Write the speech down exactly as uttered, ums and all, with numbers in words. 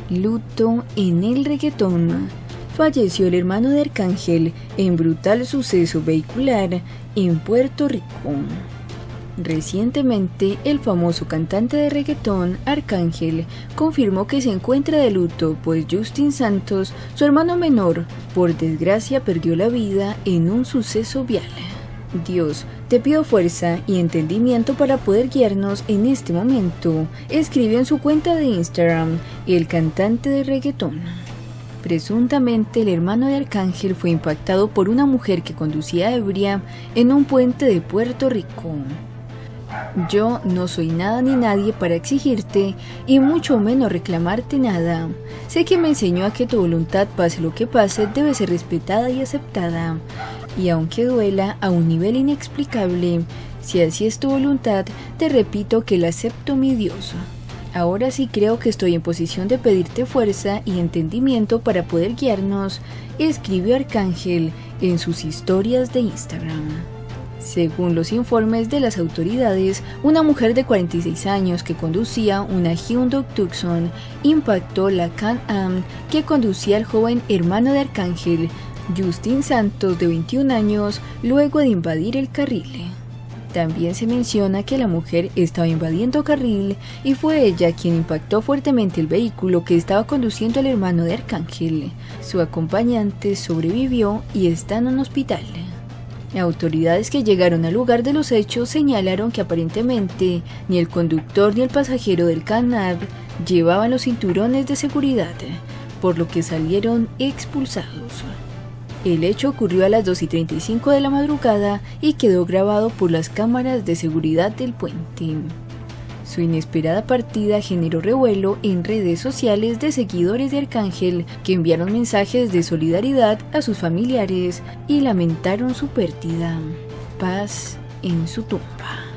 Luto en el reggaetón. Falleció el hermano de Arcángel en brutal suceso vehicular en Puerto Rico. Recientemente, el famoso cantante de reggaetón, Arcángel, confirmó que se encuentra de luto, pues Justin Santos, su hermano menor, por desgracia perdió la vida en un suceso vial. Dios, te pido fuerza y entendimiento para poder guiarnos en este momento, escribió en su cuenta de Instagram el cantante de reggaetón. Presuntamente, el hermano de Arcángel fue impactado por una mujer que conducía ebria en un puente de Puerto Rico. Yo no soy nada ni nadie para exigirte y mucho menos reclamarte nada. Sé que me enseñó a que tu voluntad, pase lo que pase, debe ser respetada y aceptada. Y aunque duela a un nivel inexplicable, si así es tu voluntad, te repito que la acepto, mi Dios. Ahora sí creo que estoy en posición de pedirte fuerza y entendimiento para poder guiarnos, escribió Arcángel en sus historias de Instagram. Según los informes de las autoridades, una mujer de cuarenta y seis años que conducía una Hyundai Tucson impactó la Can-Am que conducía el joven hermano de Arcángel, Justin Santos, de veintiún años, luego de invadir el carril. También se menciona que la mujer estaba invadiendo carril y fue ella quien impactó fuertemente el vehículo que estaba conduciendo el hermano de Arcángel. Su acompañante sobrevivió y está en un hospital. Autoridades que llegaron al lugar de los hechos señalaron que aparentemente ni el conductor ni el pasajero del Can-Am llevaban los cinturones de seguridad, por lo que salieron expulsados. El hecho ocurrió a las dos y treinta y cinco de la madrugada y quedó grabado por las cámaras de seguridad del puente. Su inesperada partida generó revuelo en redes sociales de seguidores de Arcángel que enviaron mensajes de solidaridad a sus familiares y lamentaron su pérdida. Paz en su tumba.